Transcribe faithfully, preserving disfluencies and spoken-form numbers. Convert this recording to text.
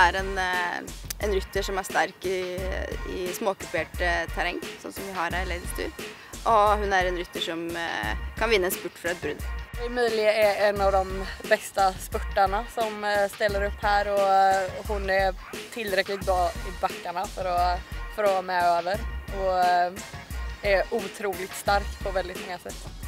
er en, en rytter som er sterk i, i småkuperte terreng, sånn som vi har her i Ladies Tour. Og hun er en rytter som kan vinne en spurt fra et brudd. Emilie er en av de bästa spurtarna som ställer upp här och hon är tillräckligt bra i backarna för att, för att vara med över och är otroligt stark på väldigt många sätt.